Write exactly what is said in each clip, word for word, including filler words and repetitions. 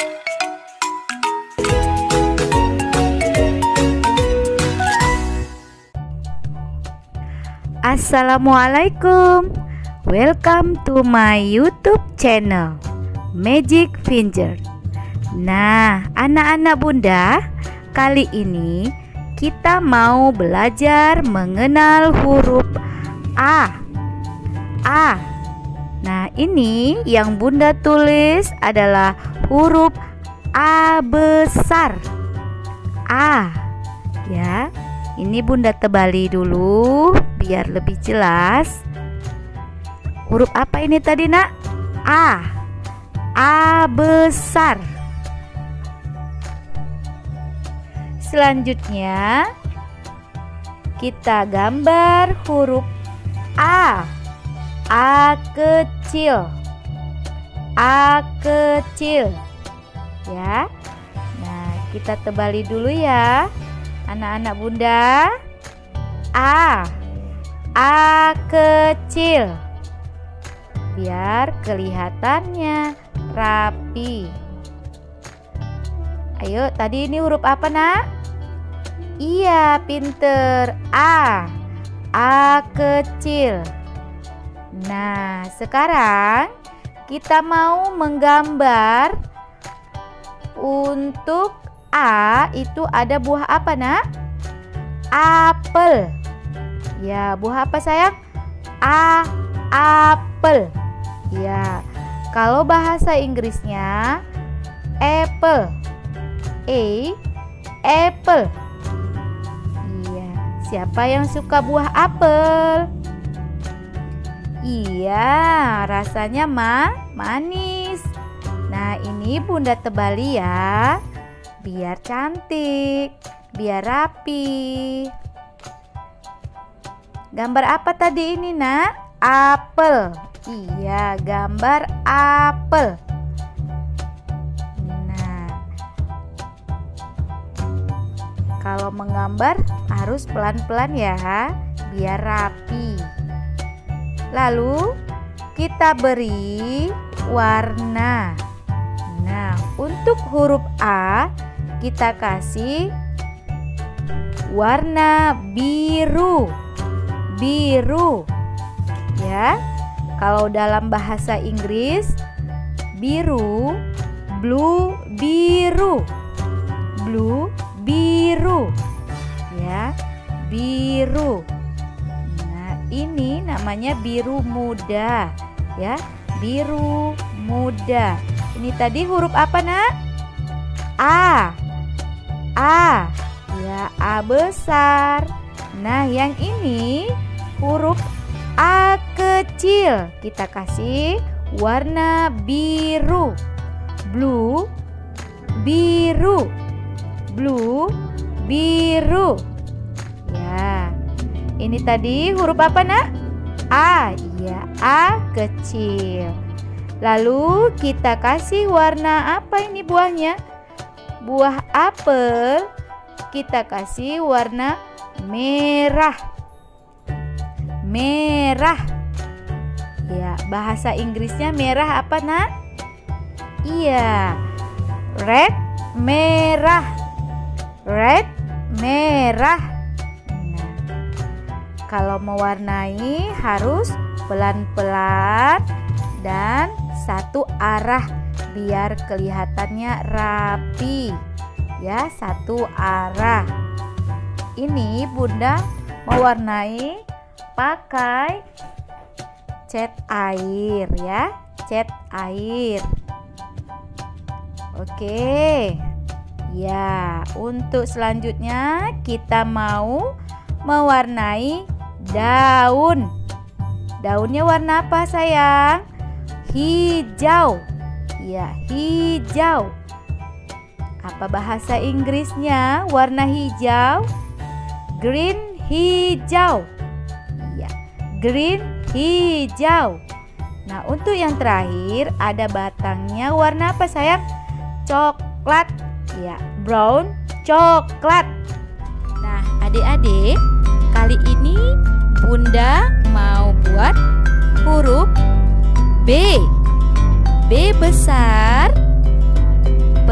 Assalamualaikum. Welcome to my YouTube channel Magic Finger. Nah, anak-anak bunda, kali ini kita mau belajar mengenal huruf A. A. Nah, ini yang bunda tulis adalah huruf A besar. A. Ya. Ini bunda tebali dulu biar lebih jelas. Huruf apa ini tadi, nak? A. A besar. Selanjutnya kita gambar huruf A. A kecil. A kecil. Ya. Nah, kita tebali dulu ya. Anak-anak bunda, A. A kecil. Biar kelihatannya rapi. Ayo, tadi ini huruf apa, nak? Iya, pinter. A. A kecil. Nah, sekarang kita mau menggambar untuk A itu ada buah apa, nak? Apel. Ya, buah apa sayang? A, apel. Ya, kalau bahasa Inggrisnya apple. A, apple. Iya, siapa yang suka buah apel? Iya, rasanya ma manis. Nah, ini bunda tebali ya. Biar cantik, biar rapi. Gambar apa tadi ini, nak? Apel. Iya, gambar apel. Nah, kalau menggambar harus pelan-pelan ya, biar rapi. Lalu kita beri warna. Nah, untuk huruf A kita kasih warna biru. Biru. Ya. Kalau dalam bahasa Inggris biru, blue, biru. Blue, biru. Ya, biru. Nah, ini namanya biru muda, ya. Biru muda. Ini tadi huruf apa, nak? A. A. Ya, A besar. Nah, yang ini huruf A kecil. Kita kasih warna biru. Blue, biru. Blue, biru. Ya. Ini tadi huruf apa, nak? A. Ya, A kecil. Lalu kita kasih warna apa ini buahnya? Buah apel kita kasih warna merah. Merah. Ya, bahasa Inggrisnya merah apa, nak? Iya. Red, merah. Red, merah. Nah, kalau mewarnai harus pelan-pelan dan satu arah biar kelihatannya rapi. Ya, satu arah. Ini bunda mewarnai pakai cat air ya, cat air. Oke. Ya, untuk selanjutnya kita mau mewarnai daun. Daunnya warna apa, sayang? Hijau. Ya, hijau. Apa bahasa Inggrisnya warna hijau? Green, hijau. Ya, green, hijau. Nah, untuk yang terakhir ada batangnya warna apa, sayang? Coklat. Ya, brown, coklat. Nah, adik-adik, kali ini bunda mau buat huruf B. B besar.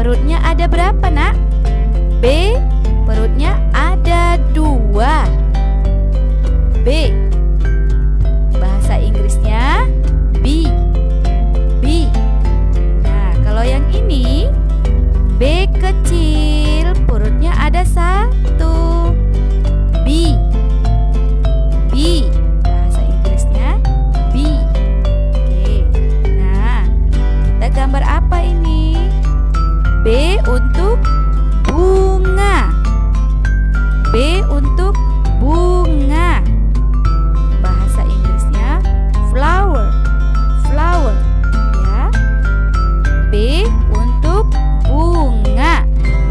ada berapa, Nak? B, perutnya ada dua. B. Bahasa Inggrisnya B. B. Nah, kalau yang ini B kecil, perutnya ada satu. B. B. Bahasa Inggrisnya B. Oke. Nah, kita gambar apa ini? B untuk bunga. B untuk bunga. Bahasa Inggrisnya flower. Flower, ya. B untuk bunga.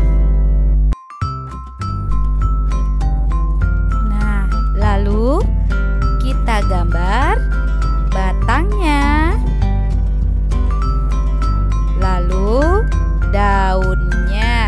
Nah, lalu kita gambar batangnya. Lalu daunnya.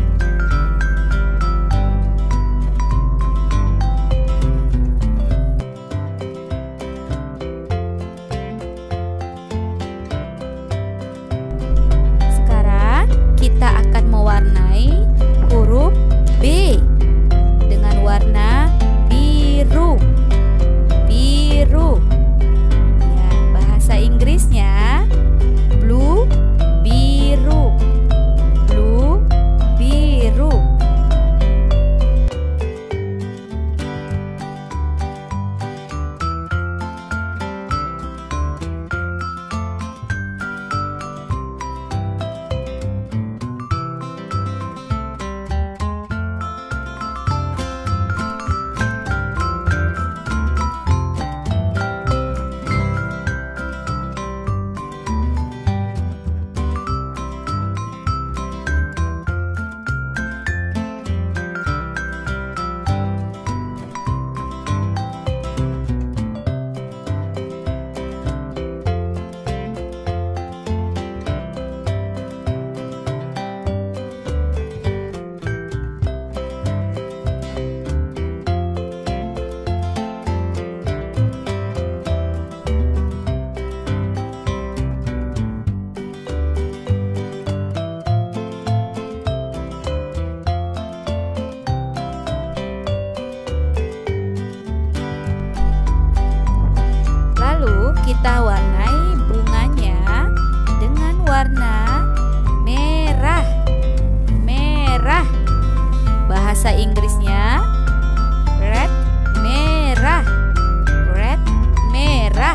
Sekarang kita akan mewarnai huruf B dengan warna biru. Biru. Ya, bahasa Inggrisnya blue, biru. Blue, biru. Kita warnai bunganya dengan warna merah. Merah. Bahasa Inggrisnya red, merah. Red, merah.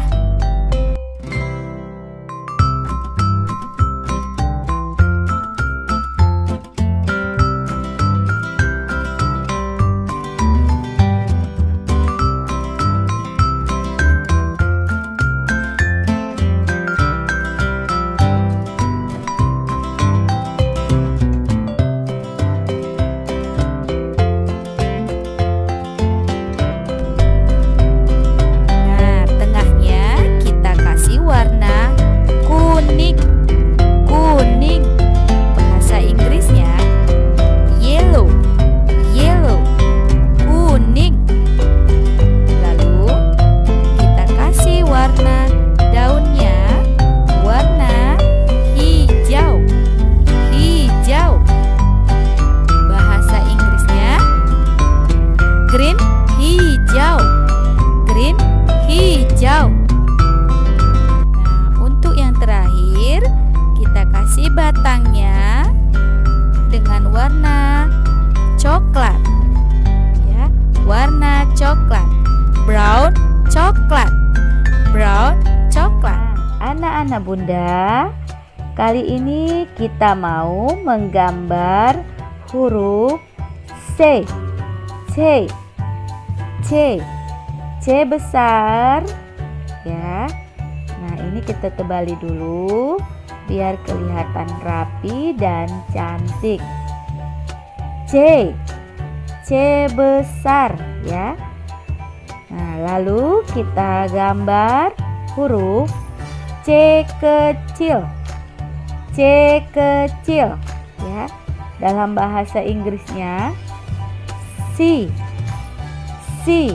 Batangnya dengan warna coklat, ya, warna coklat, brown coklat, brown coklat. Anak-anak Bunda, kali ini kita mau menggambar huruf C, C, C, C besar, ya. Nah, ini kita tebali dulu biar kelihatan rapi dan cantik. C, C besar, ya. Nah, lalu kita gambar huruf C kecil, C kecil, ya. Dalam bahasa Inggrisnya C, C,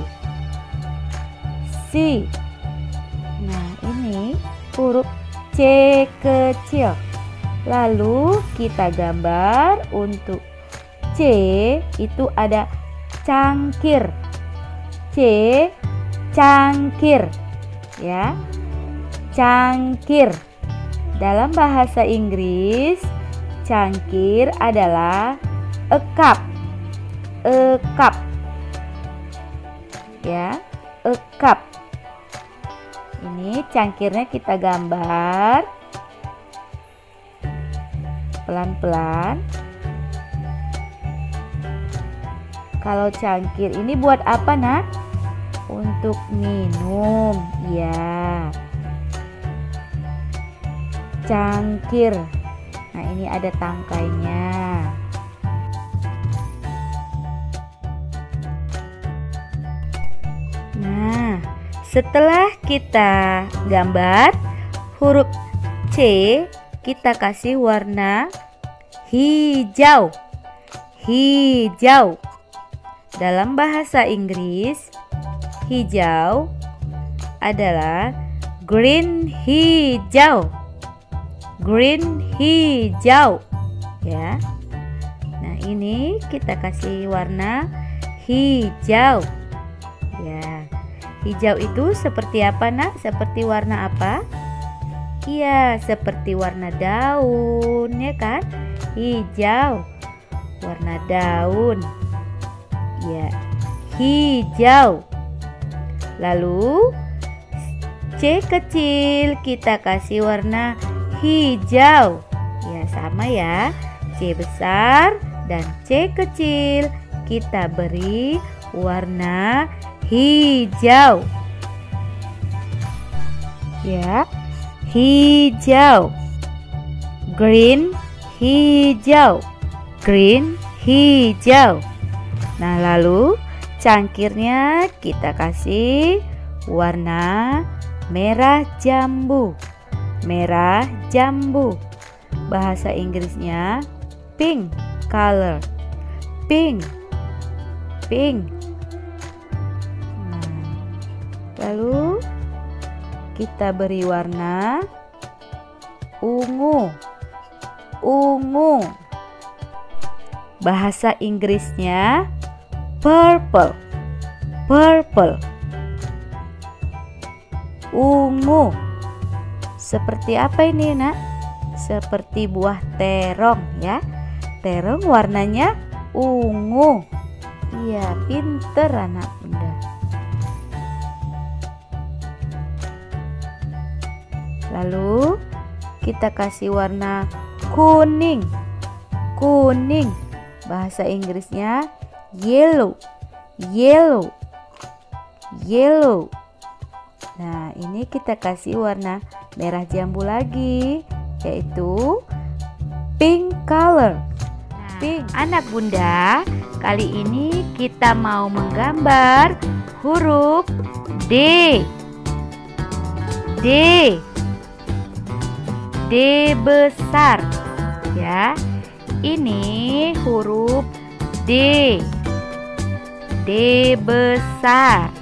C. Nah, ini huruf C kecil. Lalu kita gambar untuk C, itu ada cangkir. C, cangkir. Ya. Cangkir. Dalam bahasa Inggris, cangkir adalah a cup. A cup. Ya, a cup. Ini cangkirnya kita gambar pelan-pelan. Kalau cangkir ini buat apa, Nak? Untuk minum, ya. Cangkir. Nah, ini ada tangkainya. Nah, setelah kita gambar huruf C, kita kasih warna hijau. Hijau. Dalam bahasa Inggris, hijau adalah green hijau. Green hijau. Ya. Nah, ini kita kasih warna hijau. Ya. Hijau itu seperti apa, Nak? Seperti warna apa? Iya, seperti warna daun, ya kan? Hijau. Warna daun. Ya, hijau. Lalu C kecil kita kasih warna hijau. Ya, sama ya. C besar dan C kecil kita beri warna hijau. Ya, hijau. Green, hijau. Green, hijau. Nah, lalu cangkirnya kita kasih warna merah jambu. Merah jambu. Bahasa Inggrisnya pink color. Pink. Pink. Nah, lalu kita beri warna ungu. Ungu. Bahasa Inggrisnya purple. Purple. Ungu. Seperti apa ini, Nak? Seperti buah terong, ya. Terong warnanya ungu. Iya, pinter anak Bunda. Lalu kita kasih warna kuning. Kuning. Bahasa Inggrisnya yellow. Yellow. Yellow. Nah, ini kita kasih warna merah jambu lagi, yaitu pink color. Pink. Anak Bunda, kali ini kita mau menggambar huruf D. D. D besar. Ya. Ini huruf D. D besar.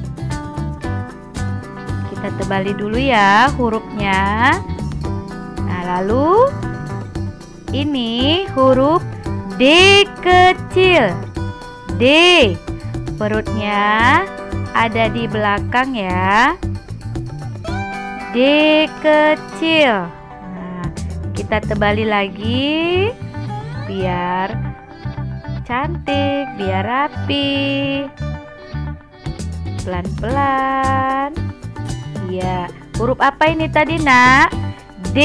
Kita tebali dulu ya hurufnya. Nah, lalu ini huruf D kecil. D. Perutnya ada di belakang ya. D kecil. Nah, kita tebali lagi biar cantik, biar rapi. Pelan-pelan. Iya, huruf apa ini tadi, Nak? D.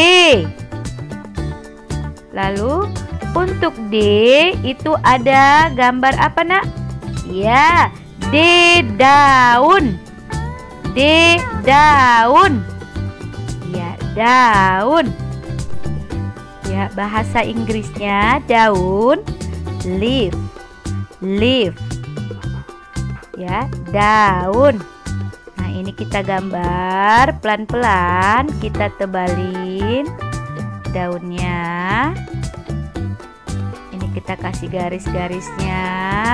Lalu untuk D itu ada gambar apa, Nak? Ya, D daun. D daun. Ya, daun. Ya, bahasa Inggrisnya daun, leaf. Leaf. Ya, daun. Nah, ini kita gambar pelan-pelan, kita tebalin daunnya. Ini kita kasih garis-garisnya.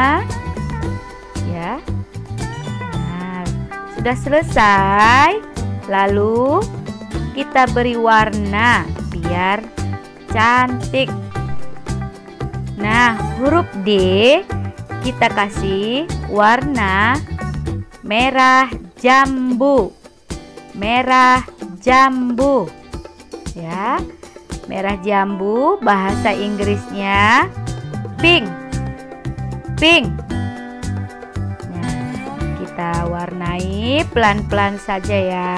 Ya. Nah, sudah selesai. Lalu kita beri warna biar cantik. Nah, huruf D kita kasih warna merah jambu. Merah jambu. Ya. Merah jambu bahasa Inggrisnya pink. Pink. Nah, kita warnai pelan-pelan saja ya.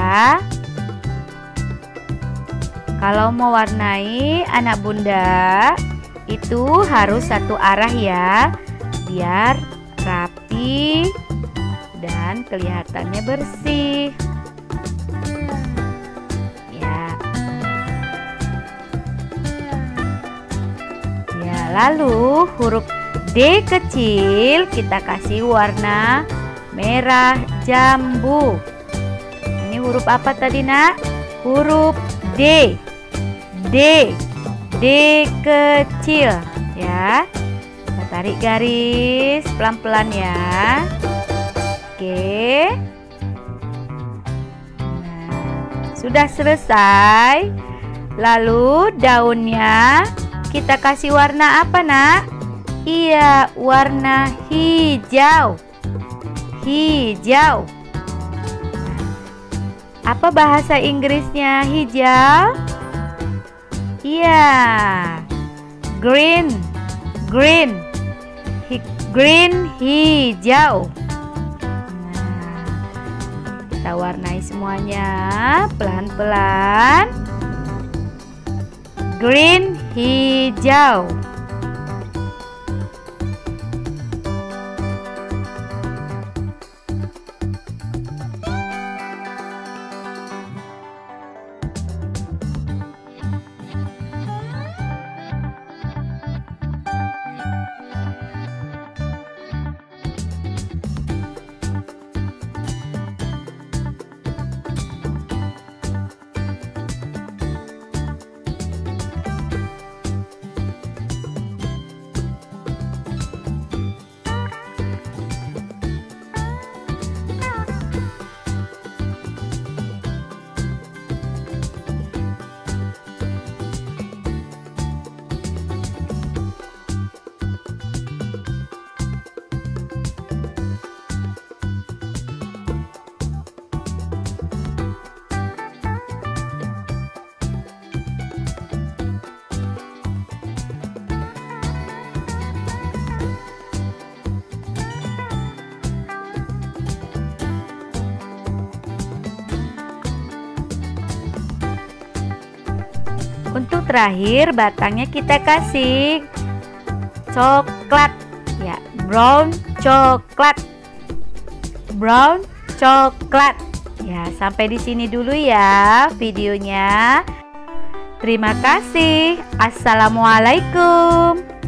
Kalau mau warnai anak bunda itu harus satu arah ya, biar rapi dan kelihatannya bersih. Lalu huruf D kecil kita kasih warna merah jambu. Ini huruf apa tadi nak? Huruf D. D. D kecil ya. Kita tarik garis pelan-pelan ya. Oke. Nah, sudah selesai. Lalu daunnya kita kasih warna apa nak? Iya, warna hijau. Hijau. Apa bahasa Inggrisnya hijau? Iya, green. Green. Hi green hijau. Nah, kita warnai semuanya pelan-pelan. Green hijau. Untuk terakhir batangnya kita kasih coklat ya, brown coklat. Brown coklat. Ya, sampai di sini dulu ya videonya. Terima kasih. Assalamualaikum.